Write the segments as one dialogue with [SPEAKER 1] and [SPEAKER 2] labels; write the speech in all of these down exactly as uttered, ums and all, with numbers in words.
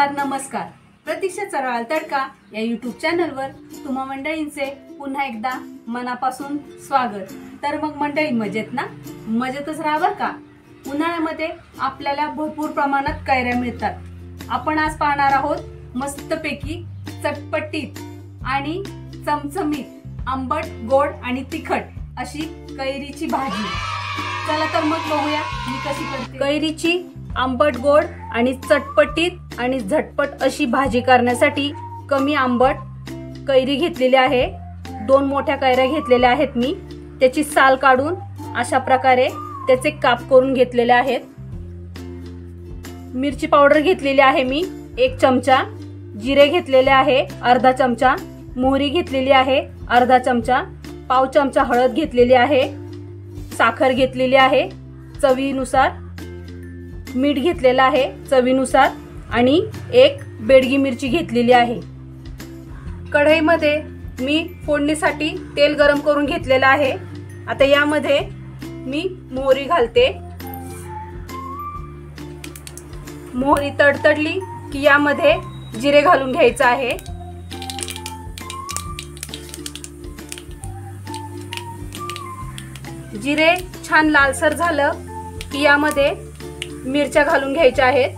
[SPEAKER 1] नमस्कार नमस्कार प्रतीक्षा चरवाळ तडका या यूट्यूब चॅनलवर तुम्हा मंडळींचे पुन्हा एकदा मनापासून स्वागत। तर मग मंडळी मजेत ना? मजेतच राहा बरं का। उन्हाळ्यामध्ये आपल्याला भरपूर प्रमाणात कैऱ्या मिळतात। आपण आज पाहणार आहोत मस्तपैकी चटपटीत आणि चमचमीत आंबट गोड आणि तिखट अशी कैरीची भाजी। चला तर मग बघूया मी कशी करते। कैरीची आंबट गोड आणि चटपटीत आणि झटपट अशी भाजी करण्यासाठी कमी आंबट कैरी घेतलेली आहे। दोन मोठ्या कैऱ्या घेतलेल्या आहेत मी। त्याची साल काढून अशा प्रकारे त्याचे काप करून घेतलेले आहेत। मिरची पावडर घेतलेली आहे मी एक चमचा, जिरे घेतलेले आहे अर्धा चमचा, मोहरी घेतलेली आहे अर्धा चमचा, पाव चमचा हळद घेतलेली आहे, साखर घेतलेली आहे चवीनुसार, मीठ घेतलेला आहे चवीनुसार आणि एक बेडगी मिरची घेतलेली आहे। कढईमध्ये मी फोडणीसाठी तेल गरम करून घेतलेला आहे। आता यामध्ये मी मोहरी घालते। मोहरी तडतडली की यामध्ये जिरे घालून घ्यायचं आहे। जिरे छान लालसर झालं की यामध्ये मिरच्या घालून घ्यायच्या आहेत।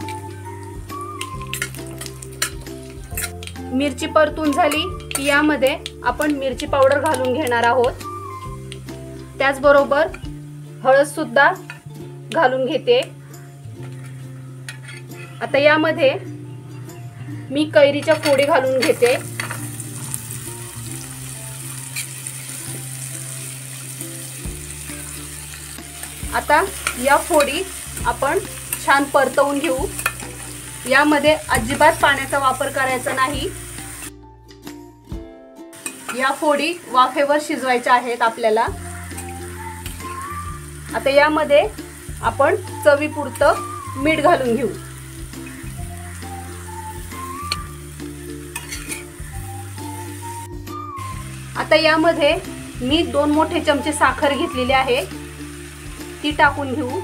[SPEAKER 1] मिरची परतून झाली की यामध्ये आपण मिरची पावडर घालून घेणार आहोत। त्याचबरोबर हळद सुद्धा घालून घेते। आता यामध्ये मी कैरीच्या फोडी घालून घेते। आता या फोडी आपण छान परतवून घेऊ। यामध्ये अजिबात पाण्याचा वापर करायचा नाही। या फोडी वाफेवर शिजवायच्या आहेत आपल्याला। आता यामध्ये आपण चवीपुरतं मीठ घालून घेऊ। आता यामध्ये मी दोन मोठे चमचे साखर घेतलेली आहे, ती टाकून घेऊ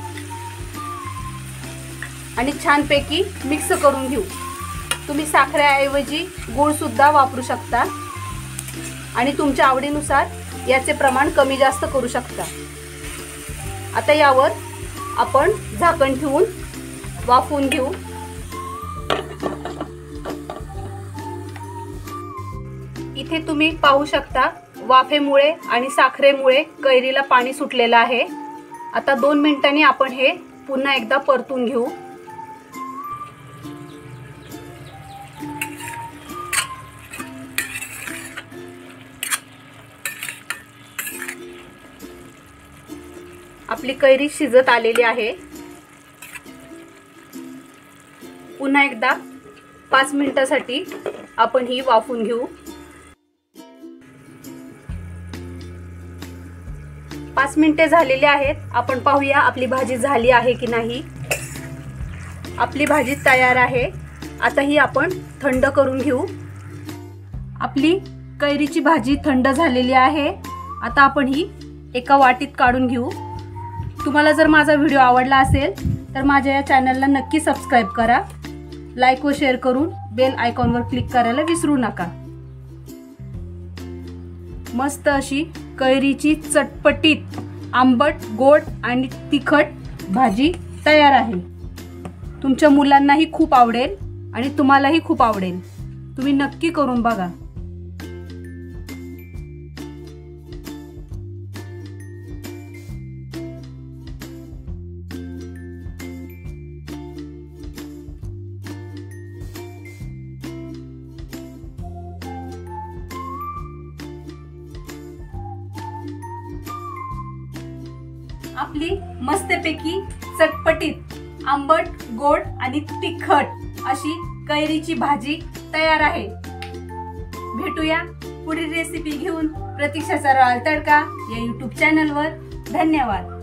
[SPEAKER 1] आणि छानपैकी मिक्स करून घेऊ। तुम्ही साखरेऐवजी गूळ सुद्धा वापरू शकता आणि तुमच्या आवडीनुसार याचे प्रमाण कमी जास्त करू शकता। आता यावर आपण झाकण ठेवून वाफवून घेऊ। इथे तुम्ही पाहू शकता वाफेमुळे आणि साखरेमुळे कैरीला पाणी सुटलेलं आहे। आता दोन मिनिटांनी आपण हे पुन्हा एकदा परतून घेऊ। आपली कैरी शिजत आलेली आहे। पुन्हा एकदा पाच मिनिटांसाठी आपण ही वाफवून घेऊ। पाच मिनिटे झालेली आहेत। आपण पाहूया आपली भाजी झाली आहे की नाही। आपली भाजी तयार आहे। आता ही आपण थंड करून घेऊ। आपली कैरीची भाजी थंड झालेली आहे। आता आपण ही एका वाटीत काढून घेऊ। तुम्हाला जर माझा व्हिडिओ आवडला असेल तर माझ्या या चॅनलला नक्की सबस्क्राइब करा, लाईक व शेअर करून बेल आयकॉनवर क्लिक करायला विसरू नका। मस्त अशी कैरीची चटपटीत आंबट गोड आणि तिखट भाजी तयार आहे। तुमच्या मुलांनाही खूप आवडेल आणि तुम्हालाही खूप आवडेल। तुम्ही नक्की करून बघा। आपली मस्तपैकी चटपटीत आंबट गोड आणि तिखट अशी कैरीची भाजी तयार आहे। भेटूया पुढील रेसिपी घेऊन प्रतीक्षा चरवाळ तडका या यूट्यूब चॅनलवर। धन्यवाद।